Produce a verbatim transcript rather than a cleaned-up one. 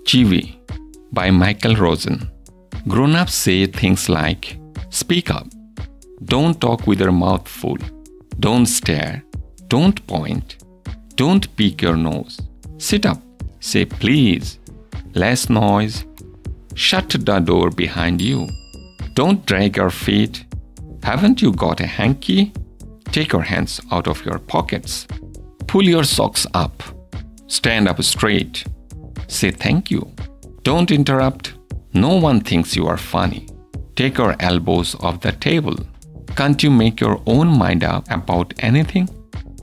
Chivvy by Michael Rosen. Grown-ups say things like, speak up, don't talk with your mouth full, don't stare, don't point, don't pick your nose, sit up, say please, less noise, shut the door behind you, don't drag your feet, haven't you got a hanky? Take your hands out of your pockets, pull your socks up, stand up straight, say thank you, don't interrupt, no one thinks you are funny, take your elbows off the table. Can't you make your own mind up about anything?